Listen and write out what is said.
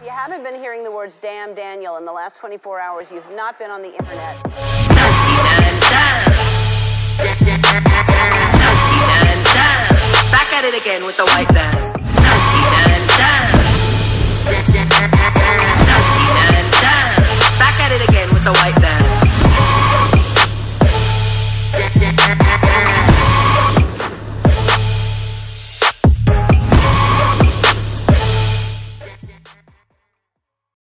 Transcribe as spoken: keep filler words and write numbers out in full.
you haven't been hearing the words damn Daniel in the last twenty-four hours, you've not been on the internet.